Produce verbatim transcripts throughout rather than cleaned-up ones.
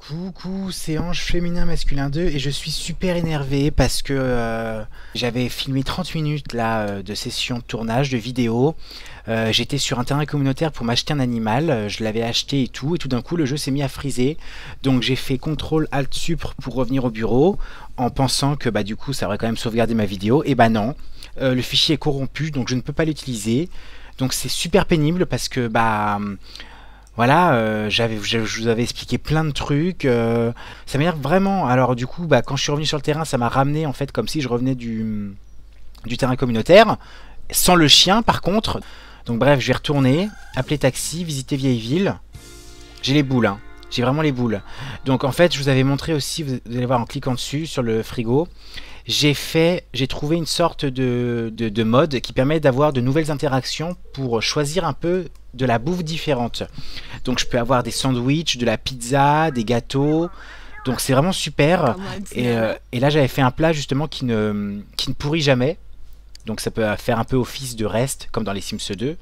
Coucou, c'est Ange Féminin Masculin deux et je suis super énervé parce que euh, j'avais filmé trente minutes là, euh, de session de tournage, de vidéo. Euh, J'étais sur un terrain communautaire pour m'acheter un animal, euh, je l'avais acheté et tout, et tout d'un coup le jeu s'est mis à friser. Donc j'ai fait contrôle alt supr pour revenir au bureau en pensant que bah, du coup ça aurait quand même sauvegardé ma vidéo. Et bah non, euh, le fichier est corrompu donc je ne peux pas l'utiliser. Donc c'est super pénible parce que bah... Voilà, euh, j'avais, je, je vous avais expliqué plein de trucs, euh, ça m'énerve vraiment. Alors du coup, bah, quand je suis revenu sur le terrain, ça m'a ramené en fait comme si je revenais du, du terrain communautaire, sans le chien par contre. Donc bref, je vais retourner, appeler taxi, visiter Vieilleville. J'ai les boules, hein. J'ai vraiment les boules. Donc en fait, je vous avais montré aussi, vous allez voir en cliquant dessus, sur le frigo, j'ai fait, j'ai trouvé une sorte de, de, de mode qui permet d'avoir de nouvelles interactions pour choisir un peu de la bouffe différente. Donc je peux avoir des sandwichs, de la pizza, des gâteaux. Donc c'est vraiment super. Et, euh, et là j'avais fait un plat justement qui ne, qui ne pourrit jamais. Donc ça peut faire un peu office de reste, comme dans les Sims deux.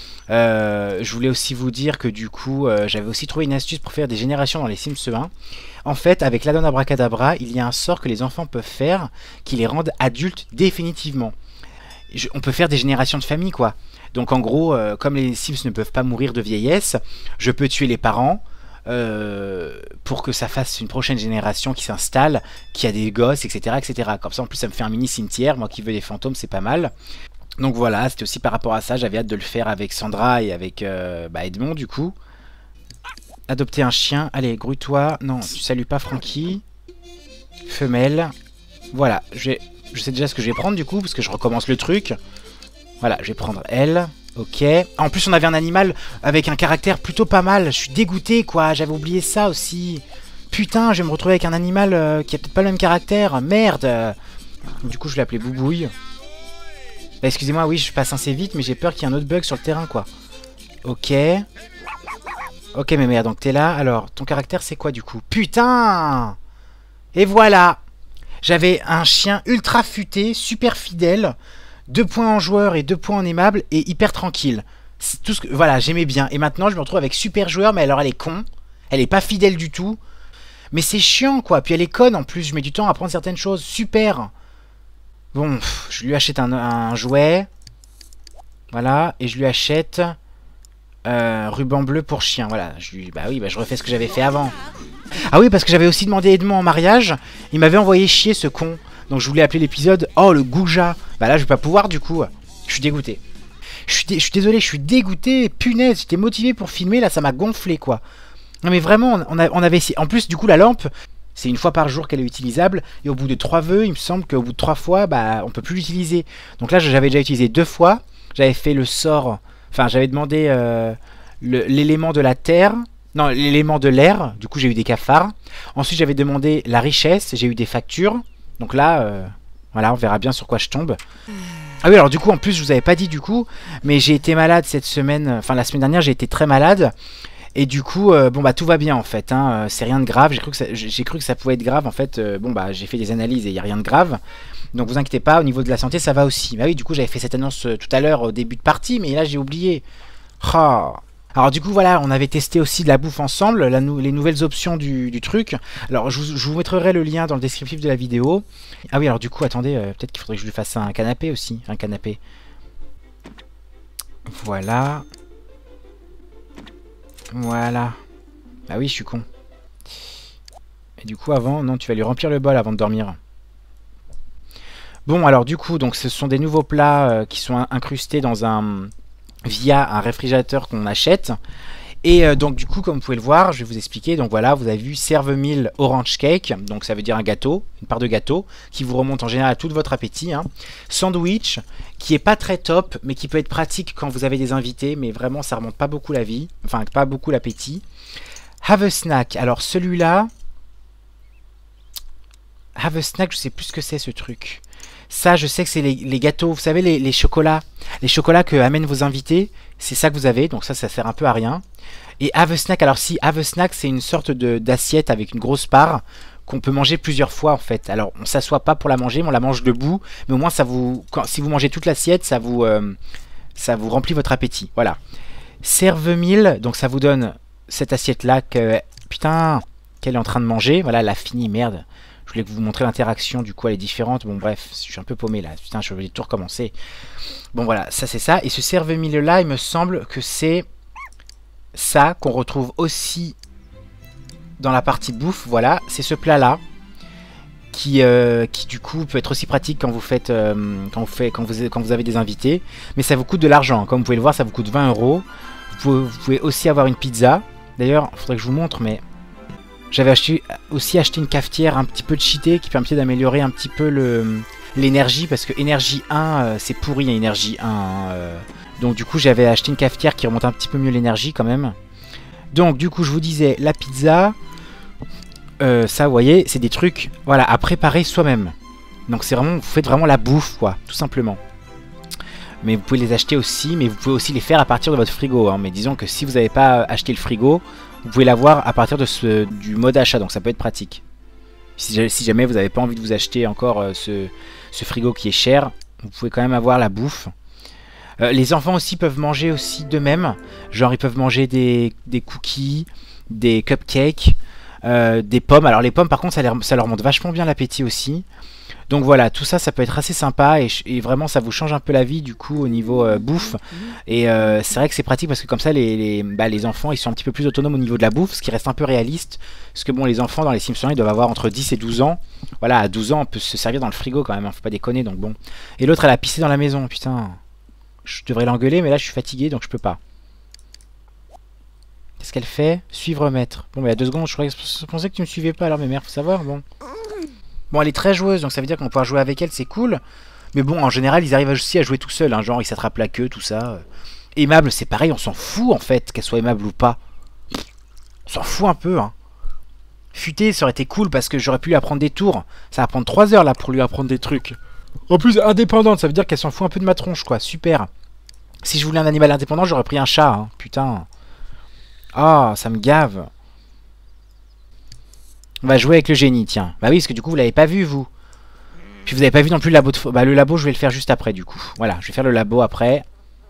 Euh, je voulais aussi vous dire que du coup, euh, j'avais aussi trouvé une astuce pour faire des générations dans les Sims un. En fait, avec l'addon Abracadabra, il y a un sort que les enfants peuvent faire qui les rende adultes définitivement. Je, on peut faire des générations de famille, quoi. Donc en gros, euh, comme les Sims ne peuvent pas mourir de vieillesse, je peux tuer les parents euh, pour que ça fasse une prochaine génération qui s'installe, qui a des gosses, et cetera, et cetera. Comme ça, en plus, ça me fait un mini cimetière. Moi qui veux des fantômes, c'est pas mal. Donc voilà, c'était aussi par rapport à ça. J'avais hâte de le faire avec Sandra et avec euh, bah Edmond, du coup. Adopter un chien. Allez, grouille-toi. Non, tu salues pas Francky. Femelle. Voilà, je, vais... je sais déjà ce que je vais prendre, du coup, parce que je recommence le truc. Voilà, je vais prendre elle. Ok. En plus, on avait un animal avec un caractère plutôt pas mal. Je suis dégoûté, quoi. J'avais oublié ça aussi. Putain, je vais me retrouver avec un animal euh, qui a peut-être pas le même caractère. Merde. Du coup, je vais l'appeler Boubouille. Bah, excusez-moi, oui, je passe assez vite, mais j'ai peur qu'il y ait un autre bug sur le terrain, quoi. Ok. Ok, mais merde, donc t'es là. Alors, ton caractère, c'est quoi, du coup? Putain! Et voilà! J'avais un chien ultra futé, super fidèle. Deux points en joueur et deux points en aimable et hyper tranquille. Tout ce que... Voilà, j'aimais bien. Et maintenant, je me retrouve avec super joueur, mais alors elle est con. Elle est pas fidèle du tout. Mais c'est chiant, quoi. Puis elle est conne, en plus. Je mets du temps à apprendre certaines choses. Super! Bon, pff, je lui achète un, un jouet. Voilà, et je lui achète euh, ruban bleu pour chien. Voilà, je lui, bah oui, bah je refais ce que j'avais fait avant. Ah oui, parce que j'avais aussi demandé Edmond en mariage. Il m'avait envoyé chier, ce con. Donc je voulais appeler l'épisode Oh le Gouja. Bah là, je vais pas pouvoir du coup. Je suis dégoûté. Je suis, dé je suis désolé, je suis dégoûté. Punaise, j'étais motivé pour filmer. Là, ça m'a gonflé, quoi. Non, mais vraiment, on, a, on avait essayé. En plus, du coup, la lampe. C'est une fois par jour qu'elle est utilisable. Et au bout de trois vœux, il me semble qu'au bout de trois fois, bah, on peut plus l'utiliser. Donc là, j'avais déjà utilisé deux fois. J'avais fait le sort... Enfin, j'avais demandé euh, l'élément de la terre. Non, l'élément de l'air. Du coup, j'ai eu des cafards. Ensuite, j'avais demandé la richesse. J'ai eu des factures. Donc là, euh, voilà, on verra bien sur quoi je tombe. Ah oui, alors du coup, en plus, je vous avais pas dit du coup. Mais j'ai été malade cette semaine. Enfin, la semaine dernière, j'ai été très malade. Et du coup, euh, bon bah tout va bien en fait, hein, euh, c'est rien de grave, j'ai cru, cru que ça pouvait être grave en fait, euh, bon bah j'ai fait des analyses et il n'y a rien de grave. Donc vous inquiétez pas, au niveau de la santé ça va aussi. Bah oui, du coup j'avais fait cette annonce euh, tout à l'heure au début de partie, mais là j'ai oublié. Oh. Alors du coup voilà, on avait testé aussi de la bouffe ensemble, la nou les nouvelles options du, du truc. Alors je vous, je vous mettrai le lien dans le descriptif de la vidéo. Ah oui, alors du coup attendez, euh, peut-être qu'il faudrait que je lui fasse un canapé aussi, un canapé. Voilà. Voilà. Ah oui, je suis con. Et du coup, avant... Non, tu vas lui remplir le bol avant de dormir. Bon, alors du coup, donc ce sont des nouveaux plats euh, qui sont incrustés dans un... via un réfrigérateur qu'on achète. Et euh, donc du coup, comme vous pouvez le voir, je vais vous expliquer. Donc voilà, vous avez vu Serve-Mille Orange Cake. Donc ça veut dire un gâteau, une part de gâteau, qui vous remonte en général à tout votre appétit. Hein. Sandwich, qui est pas très top, mais qui peut être pratique quand vous avez des invités. Mais vraiment, ça remonte pas beaucoup la vie. Enfin, pas beaucoup l'appétit. Have a Snack. Alors celui-là... Have a Snack, je sais plus ce que c'est ce truc. Ça, je sais que c'est les, les gâteaux, vous savez, les, les chocolats. Les chocolats que amènent vos invités. C'est ça que vous avez, donc ça, ça sert un peu à rien. Et Have a Snack, alors si, Have a Snack, c'est une sorte d'assiette avec une grosse part qu'on peut manger plusieurs fois, en fait. Alors, on s'assoit pas pour la manger, mais on la mange debout. Mais au moins, ça vous, quand, si vous mangez toute l'assiette, ça vous, euh, ça vous remplit votre appétit. Voilà. Serve-Mille, donc ça vous donne cette assiette-là que... Putain, qu'elle est en train de manger. Voilà, elle a fini, merde. Je voulais vous montrer l'interaction, du coup elle est différente. Bon bref, je suis un peu paumé là. Putain, je vais tout recommencer. Bon voilà, ça c'est ça. Et ce cerveau-mille là, il me semble que c'est ça qu'on retrouve aussi dans la partie bouffe. Voilà, c'est ce plat là. Qui, euh, qui du coup peut être aussi pratique quand vous faites euh, quand, vous faites quand, vous, quand vous avez des invités. Mais ça vous coûte de l'argent. Comme vous pouvez le voir, ça vous coûte vingt euros. Vous pouvez, vous pouvez aussi avoir une pizza. D'ailleurs, il faudrait que je vous montre, mais... J'avais acheté, aussi acheté une cafetière un petit peu cheatée qui permettait d'améliorer un petit peu le l'énergie, parce que énergie un, euh, c'est pourri, énergie un. Hein, euh. Donc du coup, j'avais acheté une cafetière qui remonte un petit peu mieux l'énergie quand même. Donc du coup, je vous disais, la pizza, euh, ça, vous voyez, c'est des trucs, voilà, à préparer soi-même. Donc c'est vraiment, vous faites vraiment la bouffe, quoi, tout simplement. Mais vous pouvez les acheter aussi, mais vous pouvez aussi les faire à partir de votre frigo. Hein. Mais disons que si vous n'avez pas acheté le frigo, vous pouvez l'avoir à partir de ce, du mode achat, donc ça peut être pratique. Si, si jamais vous n'avez pas envie de vous acheter encore euh, ce, ce frigo qui est cher, vous pouvez quand même avoir la bouffe. Euh, les enfants aussi peuvent manger aussi d'eux-mêmes. Genre ils peuvent manger des, des cookies, des cupcakes, euh, des pommes. Alors les pommes par contre ça, les, ça leur monte vachement bien l'appétit aussi. Donc voilà, tout ça, ça peut être assez sympa et, et vraiment ça vous change un peu la vie du coup au niveau euh, bouffe. Et euh, c'est vrai que c'est pratique parce que comme ça les, les, bah, les enfants ils sont un petit peu plus autonomes au niveau de la bouffe, ce qui reste un peu réaliste. Parce que bon, les enfants dans les Simpsons ils doivent avoir entre dix et douze ans. Voilà, à douze ans on peut se servir dans le frigo quand même, hein, faut pas déconner donc bon. Et l'autre elle a pissé dans la maison, putain. Je devrais l'engueuler mais là je suis fatigué donc je peux pas. Qu'est-ce qu'elle fait? Suivre maître. Bon mais il y a deux secondes je, croyais, je pensais que tu me suivais pas alors mais merde faut savoir, bon. Bon, elle est très joueuse, donc ça veut dire qu'on va pouvoir jouer avec elle, c'est cool. Mais bon, en général, ils arrivent aussi à jouer tout seuls, hein, genre ils s'attrapent la queue, tout ça. Aimable, c'est pareil, on s'en fout en fait, qu'elle soit aimable ou pas. On s'en fout un peu, hein. Futé, ça aurait été cool parce que j'aurais pu lui apprendre des tours. Ça va prendre trois heures là pour lui apprendre des trucs. En plus, indépendante, ça veut dire qu'elle s'en fout un peu de ma tronche, quoi. Super. Si je voulais un animal indépendant, j'aurais pris un chat, hein. Putain. Ah, ça me gave. On va jouer avec le génie, tiens. Bah oui, parce que du coup, vous l'avez pas vu, vous. Puis vous avez pas vu non plus le labo de... Bah le labo, je vais le faire juste après, du coup. Voilà, je vais faire le labo après.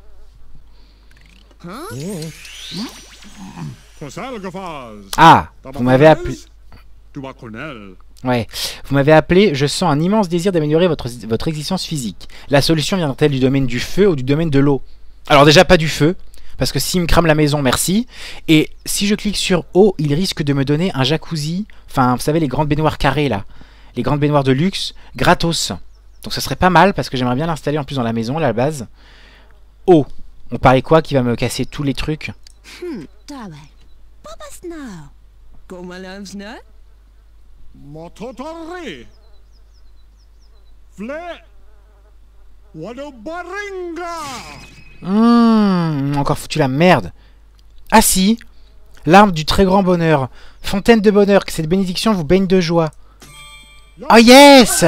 Ah, vous m'avez appelé... Ouais, vous m'avez appelé, je sens un immense désir d'améliorer votre, votre existence physique. La solution viendra-t-elle du domaine du feu ou du domaine de l'eau? Alors déjà, pas du feu. Parce que s'il me crame la maison, merci. Et si je clique sur eau, il risque de me donner un jacuzzi. Enfin, vous savez, les grandes baignoires carrées, là. Les grandes baignoires de luxe, gratos. Donc ce serait pas mal, parce que j'aimerais bien l'installer en plus dans la maison, là, à la base. Eau. On parie quoi qui va me casser tous les trucs? Mmh, encore foutu la merde. Ah si, l'arme du très grand bonheur. Fontaine de bonheur, que cette bénédiction vous baigne de joie. Oh yes.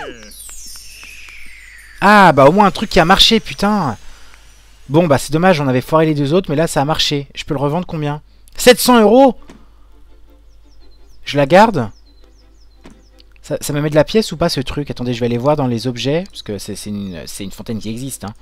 Ah bah au moins un truc qui a marché, putain. Bon bah c'est dommage, on avait foiré les deux autres, mais là ça a marché. Je peux le revendre combien? sept cents euros. Je la garde. Ça, ça me met de la pièce ou pas ce truc? Attendez, je vais aller voir dans les objets, parce que c'est une, une fontaine qui existe, hein.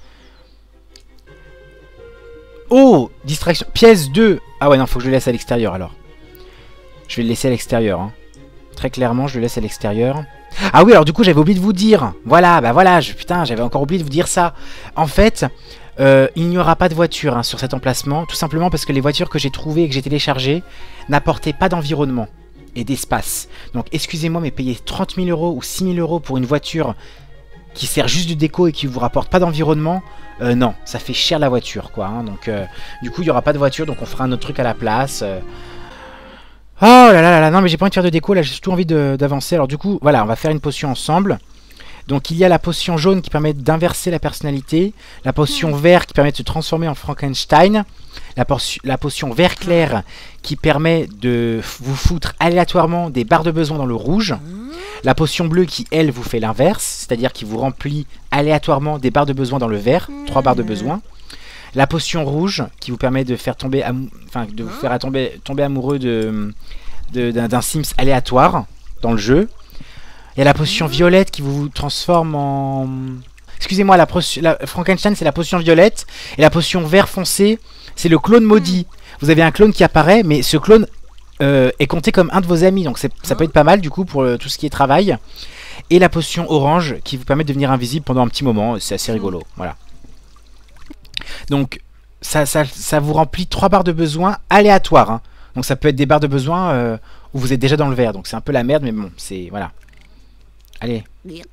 Oh, distraction. Pièce deux. Ah ouais, non, faut que je le laisse à l'extérieur alors. Je vais le laisser à l'extérieur. Hein. Très clairement, je le laisse à l'extérieur. Ah oui, alors du coup, j'avais oublié de vous dire. Voilà, bah voilà, je, putain, j'avais encore oublié de vous dire ça. En fait, euh, il n'y aura pas de voiture hein, sur cet emplacement. Tout simplement parce que les voitures que j'ai trouvées et que j'ai téléchargées n'apportaient pas d'environnement et d'espace. Donc, excusez-moi, mais payer trente mille euros ou six mille euros pour une voiture qui sert juste de déco et qui vous rapporte pas d'environnement, euh, non, ça fait cher la voiture, quoi. Hein, donc, euh, du coup, il n'y aura pas de voiture, donc on fera un autre truc à la place. Euh... Oh là là là, non, mais j'ai pas envie de faire de déco, là, j'ai surtout envie d'avancer. Alors, du coup, voilà, on va faire une potion ensemble. Donc, il y a la potion jaune qui permet d'inverser la personnalité, la potion vert qui permet de se transformer en Frankenstein, la, la potion vert clair qui permet de vous foutre aléatoirement des barres de besoin dans le rouge, la potion bleue qui, elle, vous fait l'inverse, c'est-à-dire qui vous remplit aléatoirement des barres de besoin dans le vert, trois barres de besoin, la potion rouge qui vous permet de faire tomber, enfin, de vous faire tomber, tomber amoureux de, de, d'un Sims aléatoire dans le jeu. Il y a la potion violette qui vous transforme en... Excusez-moi, la, la Frankenstein c'est la potion violette. Et la potion vert foncé, c'est le clone maudit. Vous avez un clone qui apparaît, mais ce clone euh, est compté comme un de vos amis. Donc ça peut être pas mal du coup pour euh, tout ce qui est travail. Et la potion orange qui vous permet de devenir invisible pendant un petit moment. C'est assez rigolo. Voilà. Donc ça, ça, ça vous remplit trois barres de besoin aléatoires. Hein. Donc ça peut être des barres de besoin euh, où vous êtes déjà dans le vert. Donc c'est un peu la merde, mais bon, c'est... Voilà. Allez.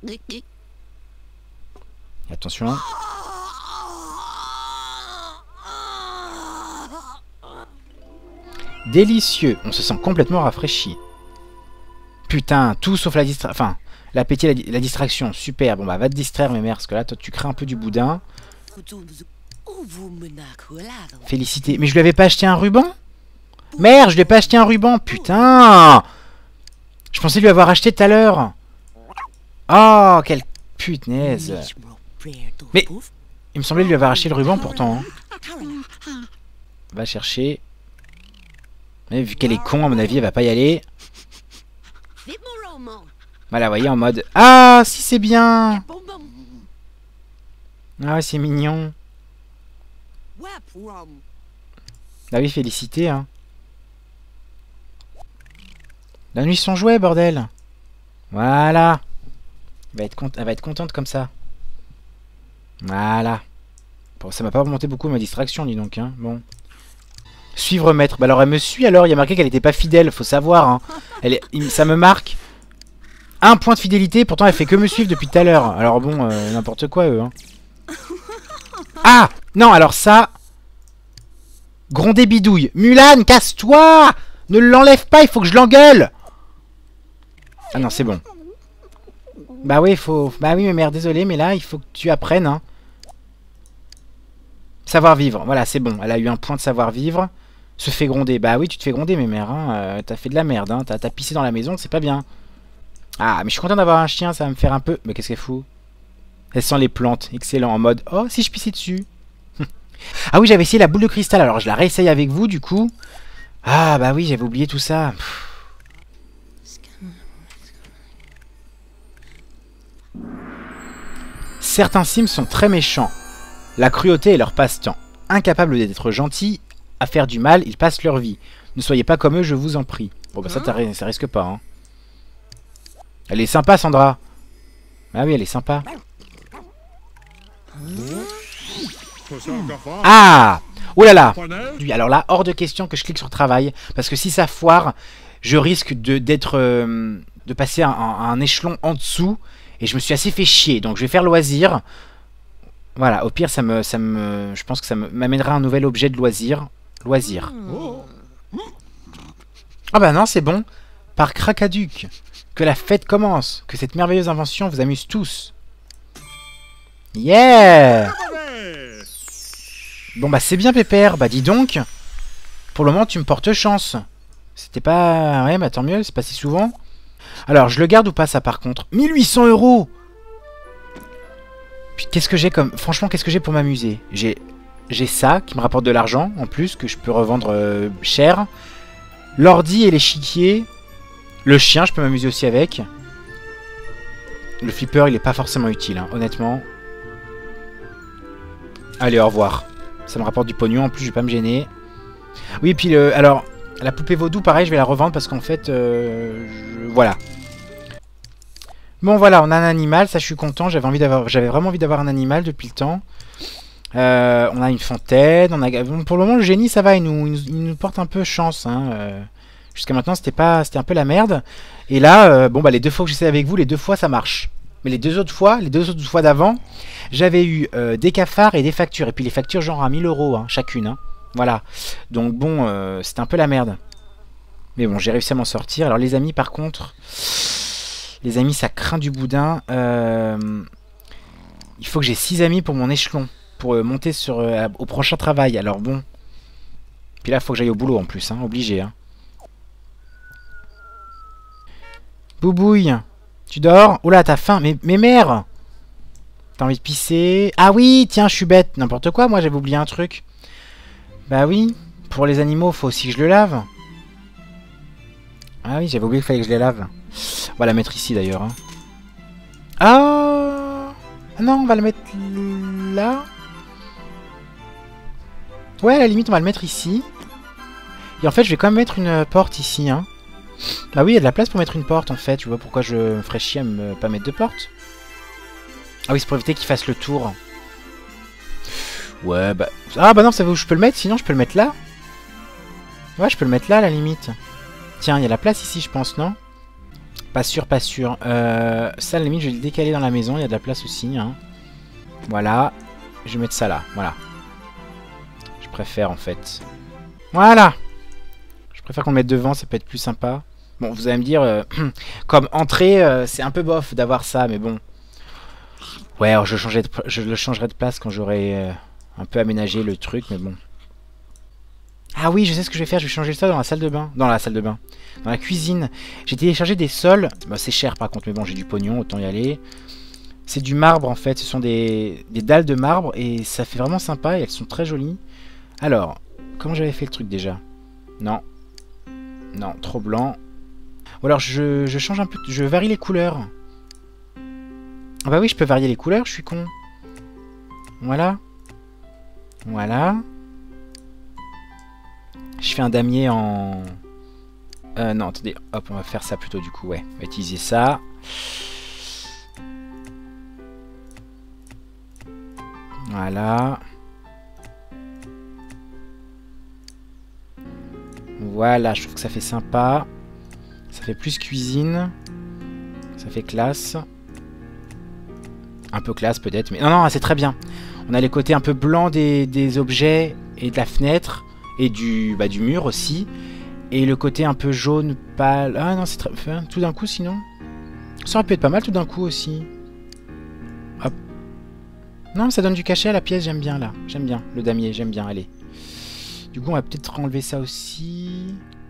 Attention. Délicieux. On se sent complètement rafraîchi. Putain, tout sauf la distraction. Enfin, l'appétit et la, la distraction. Super. Bon bah va te distraire, mes mères, parce que là, toi, tu crées un peu du boudin. Félicité. Mais je lui avais pas acheté un ruban? Merde, je lui ai pas acheté un ruban. Putain. Je pensais lui avoir acheté tout à l'heure. Oh, quelle putnaise. Mais il me semblait lui avoir acheté le ruban pourtant. Hein. Va chercher. Mais vu qu'elle est con, à mon avis, elle va pas y aller. Voilà, vous voyez, en mode... Ah, si c'est bien. Ah, c'est mignon. Ah oui, félicité, hein. La nuit sans jouet, bordel. Voilà. Elle va être, con... Elle va être contente comme ça. Voilà. Bon, ça m'a pas remonté beaucoup ma distraction, dis donc, hein. Bon. Suivre maître. Bah alors elle me suit alors, il y a marqué qu'elle était pas fidèle, faut savoir. Hein. Elle est... Ça me marque. Un point de fidélité, pourtant elle fait que me suivre depuis tout à l'heure. Alors bon, euh, n'importe quoi eux. Hein. Ah non, alors ça... Gronder bidouille. Mulan, casse-toi. Ne l'enlève pas, il faut que je l'engueule. Ah non, c'est bon. Bah oui, faut... Bah oui, mais mère, désolé, mais là, il faut que tu apprennes. Hein. Savoir-vivre. Voilà, c'est bon. Elle a eu un point de savoir-vivre. Se fait gronder. Bah oui, tu te fais gronder, mes mères. Hein. Euh, T'as fait de la merde. Hein. T'as pissé dans la maison, c'est pas bien. Ah, mais je suis content d'avoir un chien, ça va me faire un peu... Mais qu'est-ce qu'elle fout? Elle sent les plantes. Excellent. En mode, oh, si je pissais dessus. Ah oui, j'avais essayé la boule de cristal. Alors, je la réessaye avec vous, du coup. Ah, bah oui, j'avais oublié tout ça. Pff. Certains Sims sont très méchants. La cruauté est leur passe-temps. Incapables d'être gentils, à faire du mal, ils passent leur vie. Ne soyez pas comme eux, je vous en prie. Bon, bah ça, ça risque pas, hein. Elle est sympa, Sandra. Ah oui, elle est sympa. Ah! Oh là là! Alors là, hors de question que je clique sur travail. Parce que si ça foire, je risque de d'être euh, de passer à un, un échelon en dessous. Et je me suis assez fait chier. Donc je vais faire loisir. Voilà, au pire, ça me, ça me, je pense que ça m'amènera un nouvel objet de loisir. Loisir. Ah bah non, c'est bon. Par Krakaduc. Que la fête commence. Que cette merveilleuse invention vous amuse tous. Yeah! Bon bah c'est bien, Pépère. Bah dis donc. Pour le moment, tu me portes chance. C'était pas... Ouais, bah tant mieux, c'est pas si souvent. Alors, je le garde ou pas, ça, par contre? mille huit cents euros! Puis qu'est-ce que j'ai comme... Franchement, qu'est-ce que j'ai pour m'amuser? J'ai j'ai ça, qui me rapporte de l'argent, en plus, que je peux revendre euh, cher. L'ordi et l'échiquier. Le chien, je peux m'amuser aussi avec. Le flipper, il est pas forcément utile, hein, honnêtement. Allez, au revoir. Ça me rapporte du pognon, en plus, je vais pas me gêner. Oui, et puis, le... alors, la poupée vaudou, pareil, je vais la revendre parce qu'en fait, euh, je... voilà. Bon, voilà, on a un animal, ça, je suis content. J'avais envie d'avoir, j'avais vraiment envie d'avoir un animal depuis le temps. Euh, on a une fontaine, on a... Bon, pour le moment, le génie, ça va, il nous, il nous, il nous porte un peu chance, hein. Euh... Jusqu'à maintenant, c'était pas, c'était un peu la merde. Et là, euh, bon bah les deux fois que j'essaie avec vous, les deux fois ça marche. Mais les deux autres fois, les deux autres fois d'avant, j'avais eu euh, des cafards et des factures. Et puis les factures genre à mille euros hein, chacune. Hein. Voilà. Donc bon, euh, c'était un peu la merde. Mais bon, j'ai réussi à m'en sortir. Alors les amis, par contre, les amis, ça craint du boudin. Euh, il faut que j'ai six amis pour mon échelon, pour euh, monter sur euh, au prochain travail. Alors bon. Puis là, il faut que j'aille au boulot en plus, hein, obligé. Hein. Boubouille, tu dors? Oula, t'as faim. Mais, mais mère! T'as envie de pisser? Ah oui, tiens, je suis bête. N'importe quoi, moi, j'avais oublié un truc. Bah oui, pour les animaux, faut aussi que je le lave. Ah oui, j'avais oublié qu'il fallait que je les lave. On va la mettre ici, d'ailleurs. Hein. Ah! Ah non, on va le mettre là. Ouais, à la limite, on va le mettre ici. Et en fait, je vais quand même mettre une euh, porte ici, hein. Bah oui, il y a de la place pour mettre une porte, en fait. Tu vois pourquoi je me ferais chier à me pas mettre de porte? Ah oui, c'est pour éviter qu'il fasse le tour. Ouais, bah... Ah bah non, ça veut où je peux le mettre, sinon je peux le mettre là. Ouais, je peux le mettre là, à la limite. Tiens, il y a la place ici, je pense, non? Pas sûr, pas sûr. Euh, ça, à la limite, je vais le décaler dans la maison. Il y a de la place aussi, hein. Voilà. Je vais mettre ça là, voilà. Je préfère, en fait. Voilà. Je préfère qu'on le mette devant, ça peut être plus sympa. Bon, vous allez me dire, euh, comme entrée, euh, c'est un peu bof d'avoir ça, mais bon. Ouais, alors je, changerai de, je le changerai de place quand j'aurai euh, un peu aménagé le truc, mais bon. Ah oui, je sais ce que je vais faire, je vais changer ça dans la salle de bain. Dans la salle de bain. Dans la cuisine. J'ai téléchargé des sols. Bah, c'est cher par contre, mais bon, j'ai du pognon, autant y aller. C'est du marbre en fait, ce sont des, des dalles de marbre et ça fait vraiment sympa et elles sont très jolies. Alors, comment j'avais fait le truc déjà? Non. Non, trop blanc. Ou alors je, je change un peu, je varie les couleurs. Ah bah oui, je peux varier les couleurs, je suis con. Voilà. Voilà. Je fais un damier en... Euh, non, attendez. Hop, on va faire ça plutôt du coup, ouais. On va utiliser ça. Voilà. Voilà, je trouve que ça fait sympa. Ça fait plus cuisine. Ça fait classe. Un peu classe peut-être, mais non, non, c'est très bien. On a les côtés un peu blancs des, des objets et de la fenêtre. Et du, bah, du mur aussi. Et le côté un peu jaune, pâle. Ah non, c'est très... Enfin, tout d'un coup sinon. Ça aurait pu être pas mal tout d'un coup aussi. Hop. Non, ça donne du cachet à la pièce, j'aime bien là. J'aime bien, le damier, j'aime bien, allez. Du coup, on va peut-être enlever ça aussi.